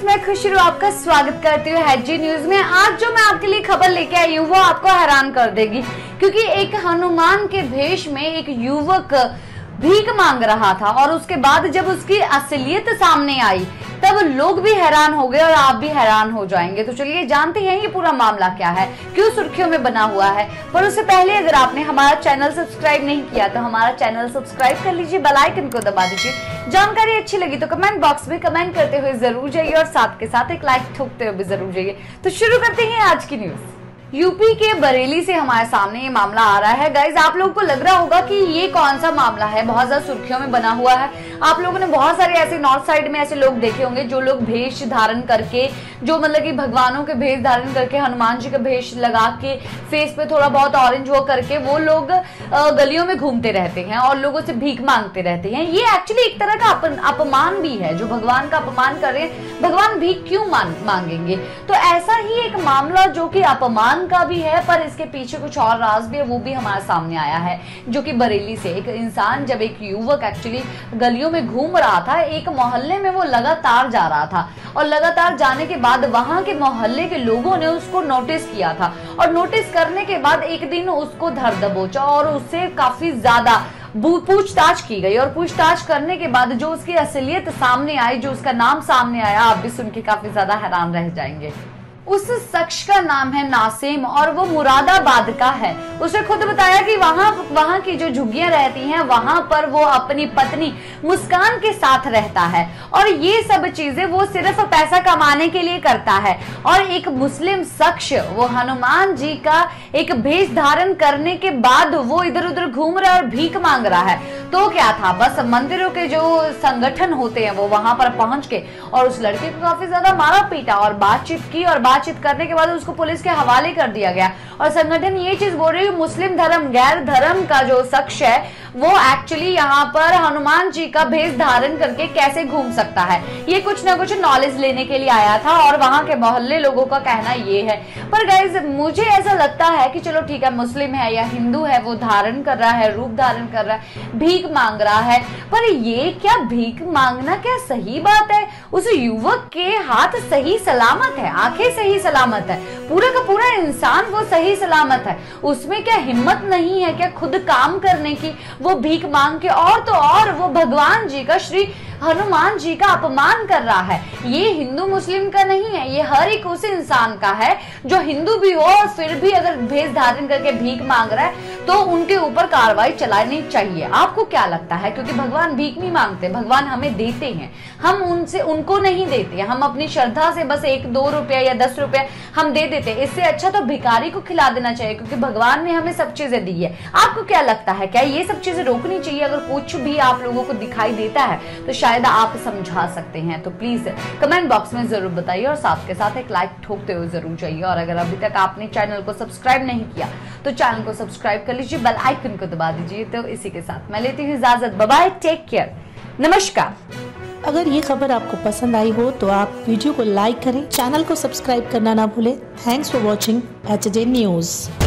Guys, मैं खुशरू आपका स्वागत करती हूँ एचजी न्यूज में। आज जो मैं आपके लिए खबर लेके आई हूँ वो आपको हैरान कर देगी, क्योंकि एक हनुमान के भेष में एक युवक भीख मांग रहा था और उसके बाद जब उसकी असलियत सामने आई तब लोग भी हैरान हो गए और आप भी हैरान हो जाएंगे। तो चलिए जानते हैं ये पूरा मामला क्या है, क्यों सुर्खियों में बना हुआ है। पर उससे पहले अगर आपने हमारा चैनल सब्सक्राइब नहीं किया तो हमारा चैनल सब्सक्राइब कर लीजिए, बेल आइकन को दबा दीजिए। जानकारी अच्छी लगी तो कमेंट बॉक्स में कमेंट करते हुए जरूर जाइए और साथ के साथ एक लाइक ठोकते हुए भी जरूर जाइए। तो शुरू करते हैं आज की न्यूज। यूपी के बरेली से हमारे सामने ये मामला आ रहा है। गाइज, आप लोगों को लग रहा होगा कि ये कौन सा मामला है, बहुत ज्यादा सुर्खियों में बना हुआ है। आप लोगों ने बहुत सारे ऐसे नॉर्थ साइड में ऐसे लोग देखे होंगे जो लोग भेष धारण करके, जो मतलब कि भगवानों के भेष धारण करके, हनुमान जी का भेष लगा के, फेस पे थोड़ा बहुत ऑरेंज वो करके वो लोग गलियों में घूमते रहते हैं और लोगों से भीख मांगते रहते हैं। ये एक्चुअली एक तरह का अपमान भी है, जो भगवान का अपमान कर रहे हैं। भगवान भीख क्यों मांगेंगे? तो ऐसा ही एक मामला जो कि अपमान का भी है, पर इसके पीछे कुछ और राज भी है, वो भी हमारे सामने आया है। जो कि बरेली से एक इंसान, जब एक युवक एक्चुअली गलियों में घूम रहा था, एक मोहल्ले में वो लगातार जा रहा था और लगातार जाने के बाद वहां के मोहल्ले के लोगों ने उसको नोटिस किया था और नोटिस करने के बाद एक दिन उसको धर दबोचा और उससे काफी ज्यादा पूछताछ की गई। और पूछताछ करने के बाद जो उसकी असलियत सामने आई, जो उसका नाम सामने आया, आप भी सुन के काफी ज्यादा हैरान रह जाएंगे। उस शख्स का नाम है नासिम और वो मुरादाबाद का है। उसने खुद बताया कि वहां की जो झुग्गियां रहती हैं वहां पर वो अपनी पत्नी मुस्कान के साथ रहता है और ये सब चीजें वो सिर्फ पैसा कमाने के लिए करता है। और एक मुस्लिम शख्स वो हनुमान जी का एक भेष धारण करने के बाद वो इधर उधर घूम रहा है और भीख मांग रहा है। तो क्या था, बस मंदिरों के जो संगठन होते हैं वो वहां पर पहुंच के और उस लड़के को काफी ज्यादा मारा पीटा और बातचीत की और बातचीत करने के बाद उसको पुलिस के हवाले कर दिया गया। और संगठन ये चीज बोल रही है, मुस्लिम धर्म गैर धर्म का जो शख्स है वो एक्चुअली यहाँ पर हनुमान जी का भेष धारण करके कैसे घूम सकता है। ये कुछ ना कुछ नॉलेज लेने के लिए आया था और वहां के मोहल्ले लोगों का कहना ये है। पर गाइज, मुझे ऐसा लगता है कि चलो ठीक है, मुस्लिम है या हिंदू है, वो धारण कर रहा है, रूप धारण कर रहा है, भीख मांग रहा है, पर ये क्या भीख मांगना क्या सही बात है? उस युवक के हाथ सही सलामत है, आंखें सही सलामत है, पूरा का पूरा इंसान वो सही सलामत है। उसमें क्या हिम्मत नहीं है क्या खुद काम करने की? वो भीख मांग के और तो और वो भगवान जी का, श्री हनुमान जी का अपमान कर रहा है। ये हिंदू मुस्लिम का नहीं है, ये हर एक उस इंसान का है जो हिंदू भी हो और फिर भी अगर भेष धारण करके भीख मांग रहा है तो उनके ऊपर कार्रवाई चलानी चाहिए। आपको क्या लगता है? क्योंकि भगवान भीख नहीं मांगते, भगवान हमें देते हैं, हम उनको नहीं देते। हम अपनी श्रद्धा से बस 1-2 रुपया या 10 रुपया हम दे देते। इससे अच्छा तो भिखारी को खिला देना चाहिए, क्योंकि भगवान ने हमें सब चीजें दी है। आपको क्या लगता है, क्या ये सब चीजें रोकनी चाहिए? अगर कुछ भी आप लोगों को दिखाई देता है तो शायद आप समझा सकते हैं। तो प्लीज कमेंट बॉक्स में जरूर बताइए और साथ के साथ एक लाइक ठोकते हुए जरूर जाइए। और अगर अभी तक आपने चैनल को सब्सक्राइब नहीं किया तो चैनल को सब्सक्राइब कर लीजिए, बेल आइकन को दबा दीजिए। तो इसी के साथ मैं लेती हूँ इजाजत। बाय बाय, टेक केयर, नमस्कार। अगर ये खबर आपको पसंद आई हो तो आप वीडियो को लाइक करें, चैनल को सब्सक्राइब करना ना भूलें। Thanks for watching HJ news.